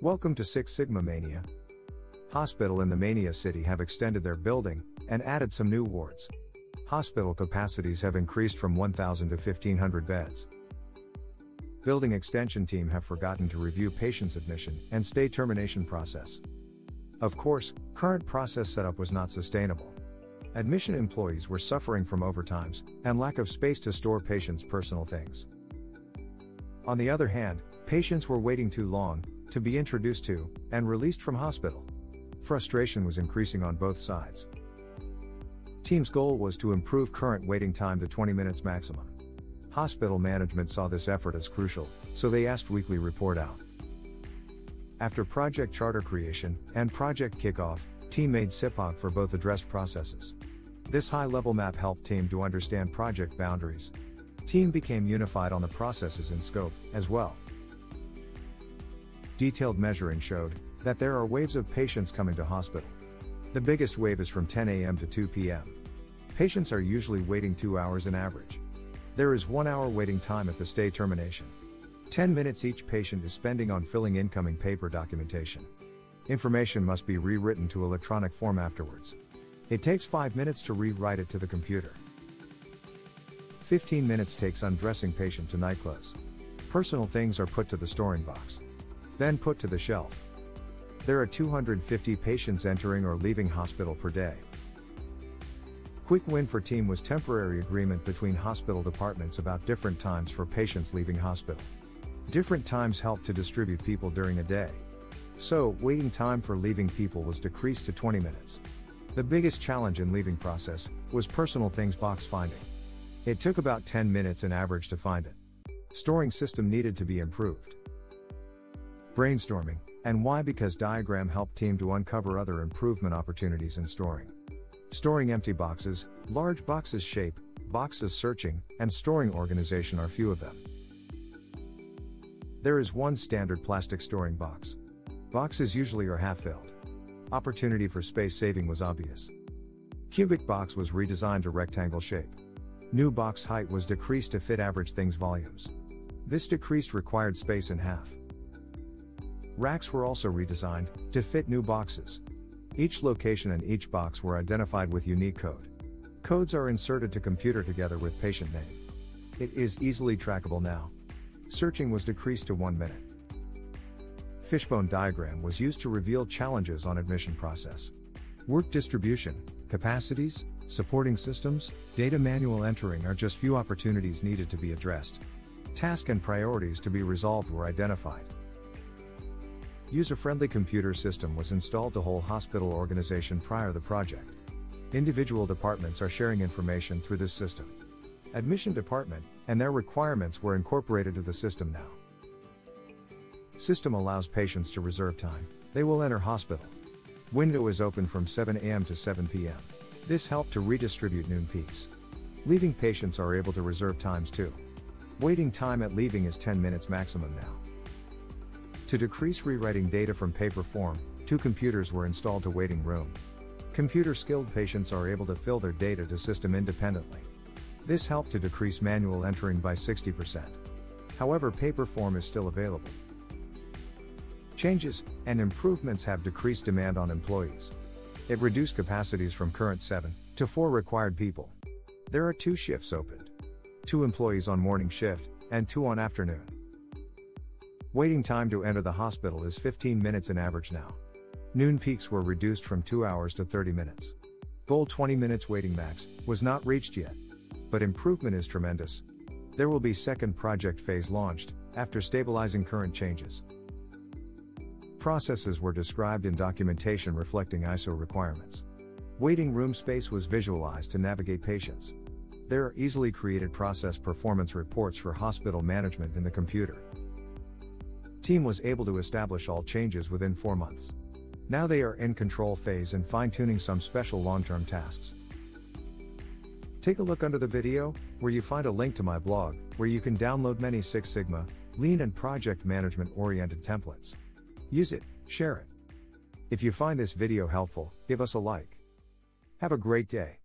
Welcome to Six Sigma Mania. Hospital in the Mania City have extended their building and added some new wards. Hospital capacities have increased from 1,000 to 1,500 beds. Building extension team have forgotten to review patients' admission and stay termination process. Of course, current process setup was not sustainable. Admission employees were suffering from overtimes and lack of space to store patients' personal things. On the other hand, patients were waiting too long to be introduced to and released from hospital. Frustration was increasing on both sides. Team's goal was to improve current waiting time to 20 minutes maximum. Hospital management saw this effort as crucial, so they asked weekly report out. After project charter creation and project kickoff, team made SIPOC for both addressed processes. This high-level map helped team to understand project boundaries. Team became unified on the processes and scope, as well. Detailed measuring showed that there are waves of patients coming to hospital. The biggest wave is from 10 a.m. to 2 p.m. Patients are usually waiting 2 hours in average. There is 1 hour waiting time at the stay termination. 10 minutes each patient is spending on filling incoming paper documentation. Information must be rewritten to electronic form afterwards. It takes 5 minutes to rewrite it to the computer. 15 minutes takes undressing patient to night clothes. Personal things are put to the storing box, then put to the shelf. There are 250 patients entering or leaving hospital per day. Quick win for team was temporary agreement between hospital departments about different times for patients leaving hospital. Different times help to distribute people during a day. So, waiting time for leaving people was decreased to 20 minutes. The biggest challenge in leaving process was personal things box finding. It took about 10 minutes in average to find it. Storing system needed to be improved. Brainstorming, and why? Because diagram helped team to uncover other improvement opportunities in storing. Storing empty boxes, large boxes shape, boxes searching, and storing organization are few of them. There is one standard plastic storing box. Boxes usually are half filled. Opportunity for space saving was obvious. Cubic box was redesigned to rectangle shape. New box height was decreased to fit average things volumes. This decreased required space in half. Racks were also redesigned to fit new boxes. Each location and each box were identified with unique code. Codes are inserted to computer together with patient name. It is easily trackable now. Searching was decreased to 1 minute. Fishbone diagram was used to reveal challenges on admission process. Work distribution, capacities, supporting systems, data manual entering are just few opportunities needed to be addressed. Task and priorities to be resolved were identified. User-friendly computer system was installed to whole hospital organization prior to the project. Individual departments are sharing information through this system. Admission department and their requirements were incorporated to the system now. System allows patients to reserve time. They will enter hospital. Window is open from 7 a.m. to 7 p.m. This helped to redistribute noon peaks. Leaving patients are able to reserve times too. Waiting time at leaving is 10 minutes maximum now. To decrease rewriting data from paper form, 2 computers were installed to waiting room. Computer-skilled patients are able to fill their data to system independently. This helped to decrease manual entering by 60%. However, paper form is still available. Changes and improvements have decreased demand on employees. It reduced capacities from current 7 to 4 required people. There are 2 shifts opened. 2 employees on morning shift and 2 on afternoon. Waiting time to enter the hospital is 15 minutes in average now. Noon peaks were reduced from 2 hours to 30 minutes. Goal 20 minutes waiting max was not reached yet. But improvement is tremendous. There will be second project phase launched after stabilizing current changes. Processes were described in documentation reflecting ISO requirements. Waiting room space was visualized to navigate patients. There are easily created process performance reports for hospital management in the computer. Team was able to establish all changes within 4 months. Now they are in control phase and fine-tuning some special long-term tasks. Take a look under the video, where you find a link to my blog, where you can download many Six Sigma, Lean and project management-oriented templates. Use it, share it. If you find this video helpful, give us a like. Have a great day.